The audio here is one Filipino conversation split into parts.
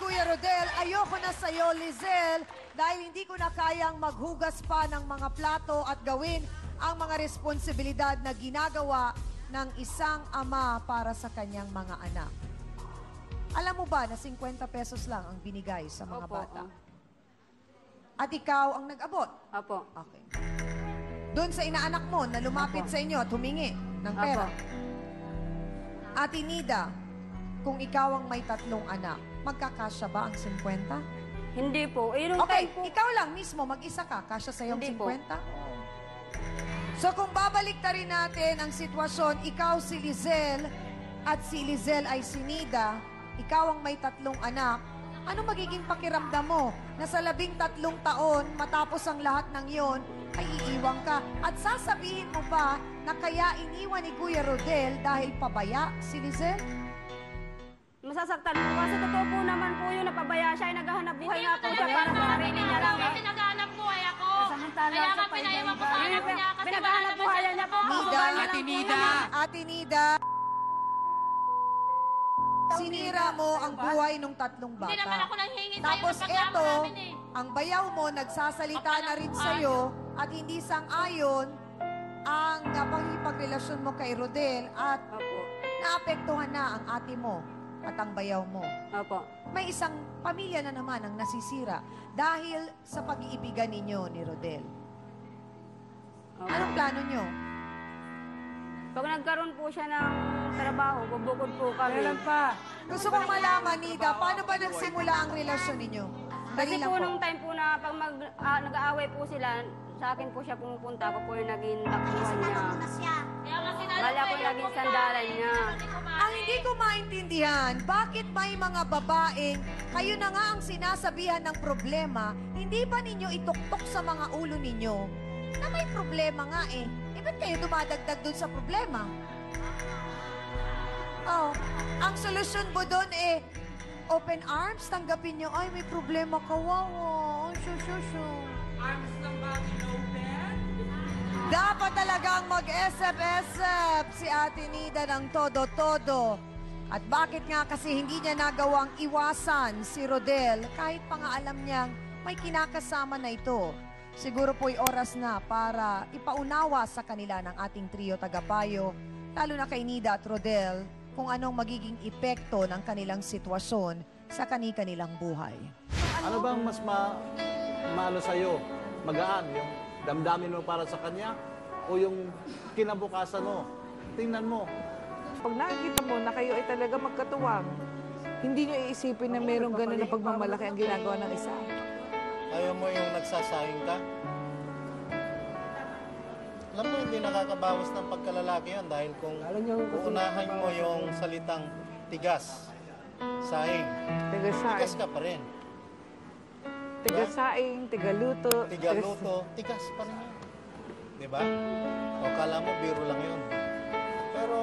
Kuya Rodel. Ayoko na sa'yo, Lizelle, dahil hindi ko na kayang maghugas pa ng mga plato at gawin ang mga responsibilidad na ginagawa ng isang ama para sa kanyang mga anak. Alam mo ba na 50 pesos lang ang binigay sa mga Opo, bata? At ikaw ang nag-abot? Opo. Okay. Doon sa inaanak mo na lumapit sa inyo at humingi ng pera. Opo. Ate Nida, kung ikaw ang may 3 anak, magkakasya ba ang 50? Hindi po. Yung Okay, time po, ikaw lang mismo, mag-isa ka, kasya sa'yo ang Hindi po. 50? So kung babalik ta rin natin ang sitwasyon, ikaw si Lizelle at si Lizelle ay si Nida, ikaw ang may 3 anak, ano magiging pakiramdam mo na sa 13 taon matapos ang lahat ng yon ay iiwan ka? At sasabihin mo pa na kaya iniwan ni Kuya Rodel dahil pabaya si Lizelle? masasaktan po. Kasi totoo po naman po yun, napabaya siya, ay naghahanap buhay nga po siya para sa sarili niya lang. Kasi naghahanap buhay ako. Samantala Kaya sa nga pinaiwan ko sa anak niya kasi pinaghahanap buhay niya po. Nida, Ate Nida. Ate Nida, sinira mo ang buhay ng 3 bata. Hindi naman ako nanghingi sa'yo Tapos ng pagkama eto, namin eh. ang bayaw mo nagsasalita na rin sa'yo at hindi sang-ayon ang pakikipagrelasyon mo kay Rodel at Opo. naapektuhan na ang ate mo at ang bayaw mo. Opo. May isang pamilya na naman ang nasisira dahil sa pag-iibigan ninyo ni Rodel. Opo. Anong plano nyo? Pag nagkaroon po siya ng trabaho, bubukod po kami. Gusto kong malaman, Nida, paano ba nagsimula ang relasyon ninyo? Dali Kasi lang po po. nung time po na pag nag-aaway po sila, sa akin po siya pumupunta. Ako po yung naging takbuhan niya. Kaya nga sinanap Bali ako naging sandalan niya. Ang hindi ko maintindihan, bakit may mga babaeng, kayo na nga ang sinasabihan ng problema, hindi ba ninyo ituktok sa mga ulo ninyo na may problema nga eh? Eh, ba't kayo dumadagdag dun sa problema? Oh, ang solusyon mo doon eh, open arms, tanggapin nyo, ay, may problema ka, wow, shoo. Arms ng bagay open. Dapat talagang mag-esep-esep si Ate Nida ng todo-todo. At bakit nga kasi hindi niya nagawang iwasan si Rodel kahit pa nga alam niyang may kinakasama na ito. Siguro po'y oras na para ipaunawa sa kanila ng ating trio tagapayo, lalo na kay Nida at Rodel, kung anong magiging epekto ng kanilang sitwasyon sa kani-kanilang buhay. Ano bang mas maano sa'yo? Magaan yung damdamin mo para sa kanya o yung kinabukasan mo? Tingnan mo. Pag nakikita mo na kayo ay talaga magkatuwang, hindi nyo iisipin na mayroong gano'n na pagmamalaki ang ginagawa ng isa. Ayaw mo yung nagsasahing ka? Alam mo, hindi nakakabawas ng pagkalalaki yan dahil kung uunahan mo yung salitang tigas, sahing, tigas Tigasaing, ka pa rin. tigasaing, tigaluto. Tigaluto, tigas pa rin yan. Di ba? O kala mo, biro lang yun. Pero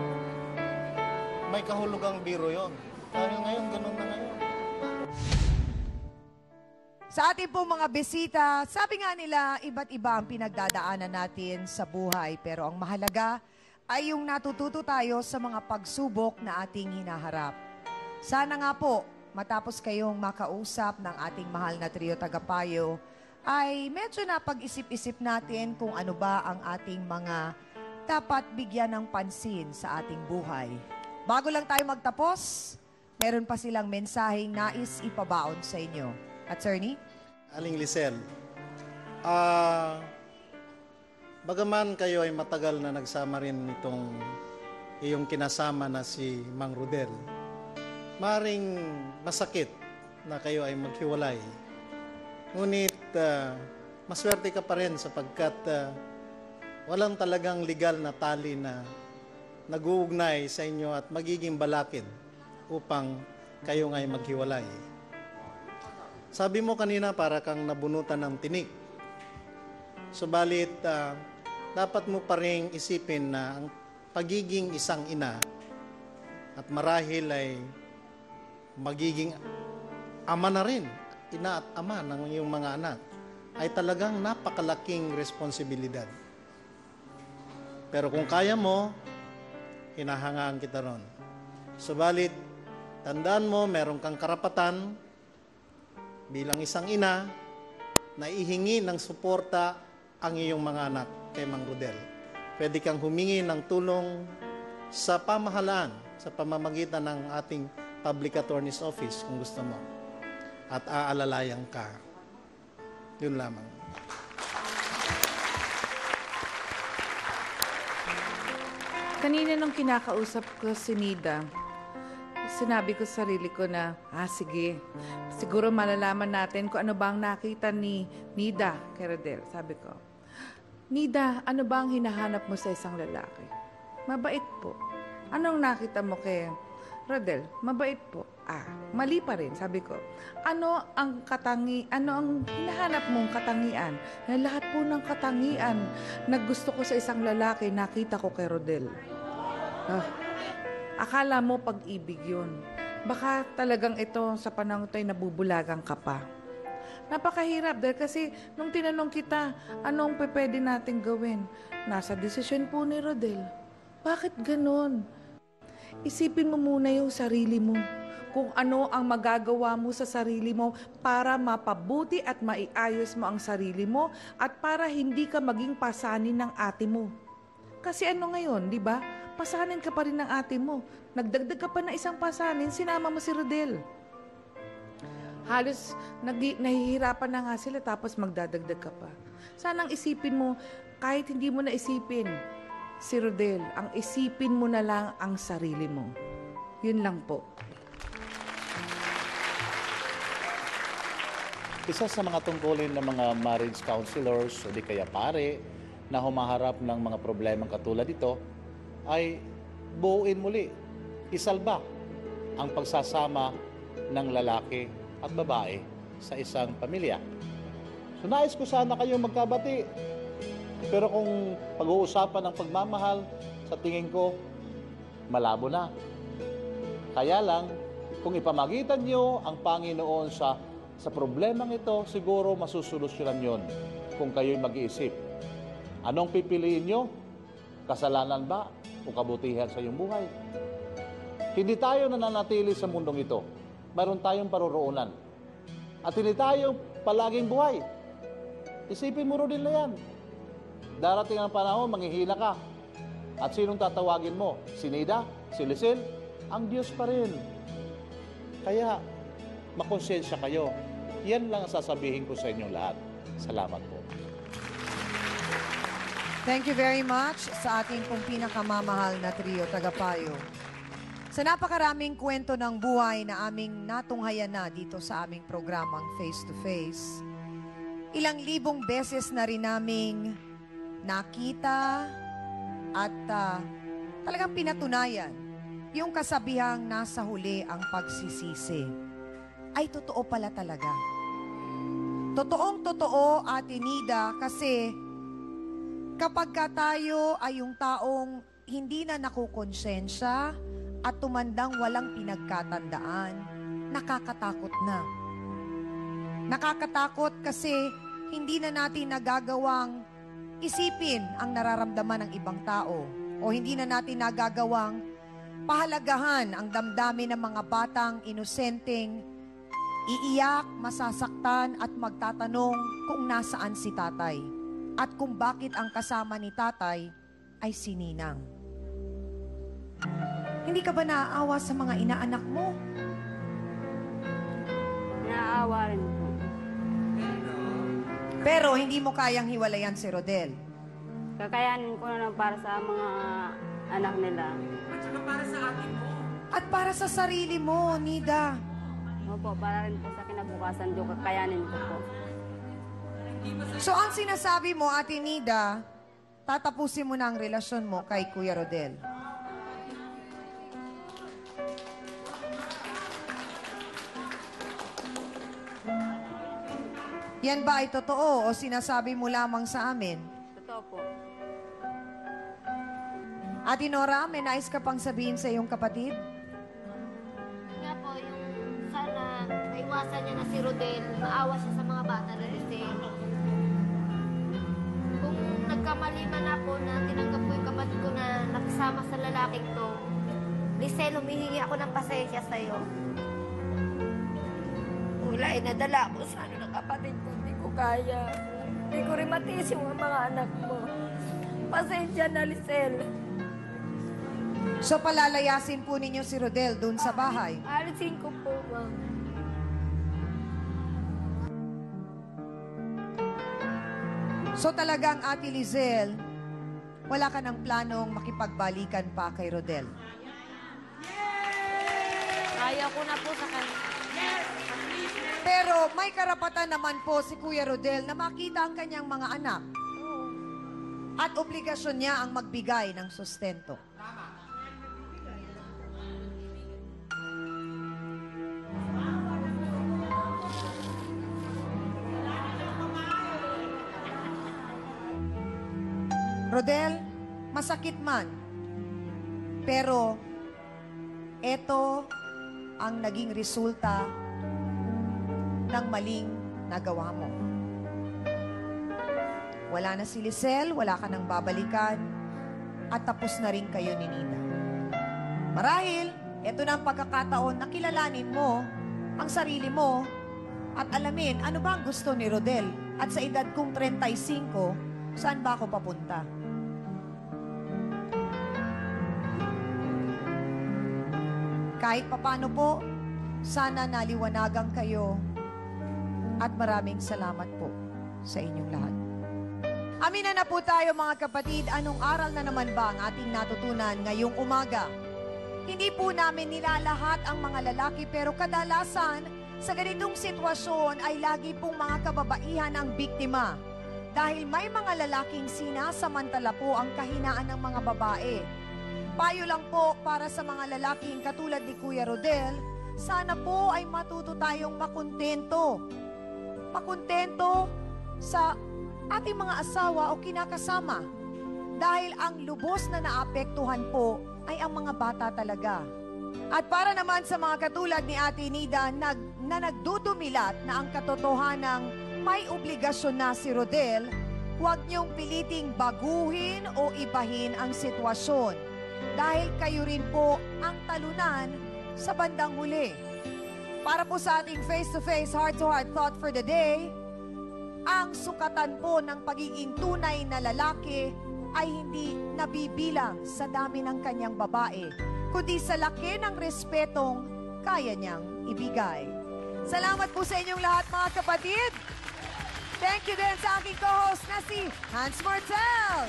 may kahulugang biro yun. Dahil ngayon, ganun na ngayon. Sa ating pong mga bisita, sabi nga nila, iba't iba ang pinagdadaanan natin sa buhay. Pero ang mahalaga ay yung natututo tayo sa mga pagsubok na ating hinaharap. Sana nga po, matapos kayong makausap ng ating mahal na trio tagapayo, ay medyo napag-isip-isip natin kung ano ba ang ating mga dapat bigyan ng pansin sa ating buhay. Bago lang tayo magtapos, meron pa silang mensaheng nais ipabaon sa inyo. Attorney? Aling Lisel, bagaman kayo ay matagal na nagsama rin nitong iyong kinasama na si Mang Rodel, maring masakit na kayo ay maghiwalay. Ngunit maswerte ka pa rin sapagkat walang talagang legal na tali na nag-uugnay sa inyo at magiging balakid upang kayo nga'y maghiwalay. Sabi mo kanina para kang nabunutan ng tinik. Subalit, dapat mo pa rin isipin na ang pagiging isang ina at marahil ay magiging ama na rin, ina at ama ng iyong mga anak, ay talagang napakalaking responsibilidad. Pero kung kaya mo, hinahangaan kita ron. Subalit, Tandaan mo, meron kang karapatan bilang isang ina na ihingi ng suporta ang iyong mga anak kay Mang Rodel. Pwede kang humingi ng tulong sa pamahalaan, sa pamamagitan ng ating Public Attorney's Office kung gusto mo. At aalalayan ka. Yun lamang. Kanina nung kinakausap ko si Nida, sinabi ko sa sarili ko na, sige, siguro malalaman natin kung ano ba ang nakita ni Nida kay Rodel. Sabi ko, Nida, ano ba ang hinahanap mo sa isang lalaki? Mabait po. Anong nakita mo kay Rodel? Mabait po. Mali pa rin, sabi ko. Ano ang hinahanap mong katangian? Na lahat po ng katangian na gusto ko sa isang lalaki, nakita ko kay Rodel. Akala mo pag-ibig yun. Baka talagang ito sa panahon tayo nabubulagang ka pa. Napakahirap dahil kasi nung tinanong kita, anong pwede natin gawin? Nasa desisyon po ni Rodel. Bakit ganun? Isipin mo muna yung sarili mo. Kung ano ang magagawa mo sa sarili mo para mapabuti at maiayos mo ang sarili mo at para hindi ka maging pasanin ng ate mo. Kasi ano ngayon, di ba? Pasanin ka pa rin ng ate mo. Nagdagdag ka pa ng isang pasanin, sinama mo si Rodel. Halos nahihirapan na nga sila tapos magdadagdag ka pa. Sanang isipin mo, kahit hindi mo na isipin si Rodel, ang isipin mo na lang ang sarili mo. Yun lang po. Isa sa mga tungkulin ng mga marriage counselors o di kaya pare na humaharap ng mga problemang katulad ito ay buuin muli, isalba ang pagsasama ng lalaki at babae sa isang pamilya. So nais ko sana kayong magkabati. Pero kung pag-uusapan ng pagmamahal, sa tingin ko, malabo na. Kaya lang, kung ipamagitan nyo ang Panginoon sa problemang ito, siguro masusolusyonan yon kung kayo'y mag-iisip. Anong pipiliin nyo? Kasalanan ba o kabutihan sa iyong buhay? Hindi tayo nananatili sa mundong ito. Mayroon tayong paroroonan. At hindi tayo palaging buhay. Isipin mo rin na yan. Darating ang panahon, manghihina ka. At sinong tatawagin mo? Si Nida? Si Lisel? Ang Diyos pa rin. Kaya, makonsensya kayo. Yan lang ang sasabihin ko sa inyong lahat. Salamat po. Thank you very much sa ating pong pinakamamahal na trio, Tagapayo. Sa napakaraming kwento ng buhay na aming natunghayan na dito sa aming programang Face to Face, ilang libong beses na rin naming nakita at talagang pinatunayan yung kasabihang nasa huli ang pagsisisi. Ay totoo pala talaga. Totoong-totoo, Ate Nida, kasi kapag ka tayo ay yung taong hindi na nakukonsensya at tumandang walang pinagkatandaan, nakakatakot na. Nakakatakot kasi hindi na natin nagagawang isipin ang nararamdaman ng ibang tao o hindi na natin nagagawang pahalagahan ang damdamin ng mga batang inosenteng iiyak, masasaktan at magtatanong kung nasaan si tatay at kung bakit ang kasama ni tatay ay si Ninang. Hindi ka ba naaawa sa mga inaanak mo? Naaawa rin po. Pero hindi mo kayang hiwalayan si Rodel. Kakayanin ko na lang para sa mga anak nila. At saka para sa akin mo. At para sa sarili mo, Nida. Opo, para rin po sa kinabukasan doon, kakayanin ko po. So ang sinasabi mo, Ate Nida, tatapusin mo na ang relasyon mo kay Kuya Rodel. Yan ba ay totoo o sinasabi mo lamang sa amin? Totoo po. Ate Nora, may nais ka pang sabihin sa iyong kapatid? Nga po, yung sana maiwasan niya na si Rodel, maawa siya sa mga bata na kasi kung nagkamali man ako na tinanggap ko yung kapatid ko na nakisama sa lalaking to, Lisel, humihingi ako ng pasensya sa'yo. Wala, nadala mo sa ng kapatid ko. Hindi ko kaya. Hindi ko rin matiis yung mga anak mo. Pasensya na, Lisel. So palalayasin po ninyo si Rodel doon sa bahay. Alisin ko po, ma'am. So talagang Ate Lizel, wala ka ng planong makipagbalikan pa kay Rodel. Kaya ko na po sa kanya. Pero may karapatan naman po si Kuya Rodel na makita ang kanyang mga anak. At obligasyon niya ang magbigay ng sustento. Rodel, masakit man. Pero, ito ang naging resulta ng maling nagawa mo. Wala na si Lisel, wala ka nang babalikan, at tapos na rin kayo ni Nina. Marahil, ito na ang pagkakataon na kilalanin mo ang sarili mo at alamin ano ba ang gusto ni Rodel. At sa edad kong 35, saan ba ako papunta? Kahit papano po, sana naliwanagan kayo at maraming salamat po sa inyong lahat. Amina na po tayo mga kapatid, anong aral na naman ba ang ating natutunan ngayong umaga? Hindi po namin nilalahat ang mga lalaki pero kadalasan sa ganitong sitwasyon ay lagi pong mga kababaihan ang biktima. Dahil may mga lalaking sinasamantala po ang kahinaan ng mga babae. Payo lang po para sa mga lalaking katulad ni Kuya Rodel, sana po ay matuto tayong makontento. Makontento sa ating mga asawa o kinakasama. Dahil ang lubos na naapektuhan po ay ang mga bata talaga. At para naman sa mga katulad ni Ate Nida na nagdudumilat na ang katotohanang may obligasyon na si Rodel, huwag niyong piliting baguhin o ibahin ang sitwasyon. Dahil kayo rin po ang talunan sa bandang huli. Para po sa ating face-to-face, heart-to-heart thought for the day, ang sukatan po ng pagiging tunay na lalaki ay hindi nabibilang sa dami ng kanyang babae, kundi sa laki ng respetong kaya niyang ibigay. Salamat po sa inyong lahat mga kapatid. Thank you din sa aking co-host na si Hans Martel.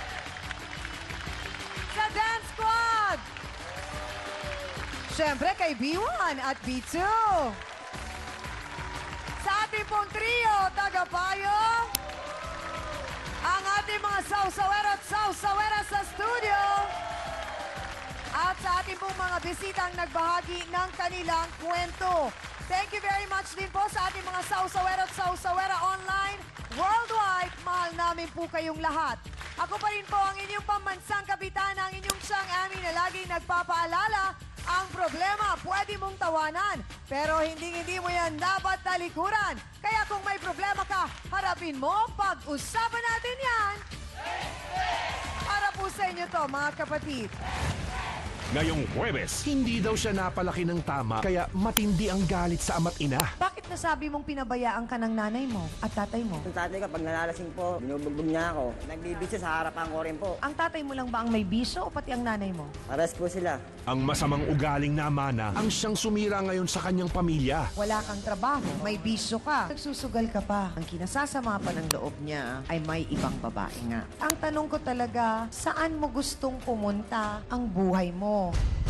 Sa Dance Squad! Siyempre kay B1 at B2. Sa ating pong trio, tagapayo, ang ating mga sausawera at sausawera sa studio. At sa ating pong mga bisitang nagbahagi ng kanilang kwento. Thank you very much din po sa ating mga sausawera at sausawera online. Worldwide, mahal namin po kayong lahat. Ako pa rin po ang inyong pambansang kapitana, ang inyong siyang Ami na laging nagpapaalala, ang problema pwede mong tawanan, pero hindi mo yan dapat talikuran. Kaya kung may problema ka, harapin mo, pag-usapan natin yan. Para po sa inyo to, mga kapatid. Ngayong Huwebes, hindi daw siya napalaki ng tama kaya matindi ang galit sa ama't ina. Bakit nasabi mong pinabayaan ka ng nanay mo at tatay mo? Yung tatay ko, pag nalalasing po, binubugbog niya ako. Nagbibisyo sa harapan ko rin po. Ang tatay mo lang ba ang may bisyo o pati ang nanay mo? Pares po sila. Ang masamang ugaling na mana ang siyang sumira ngayon sa kanyang pamilya. Wala kang trabaho, may bisyo ka, nagsusugal ka pa. Ang kinasasama pa ng loob niya ay may ibang babae nga. Ang tanong ko talaga, saan mo gustong pumunta ang buhay mo?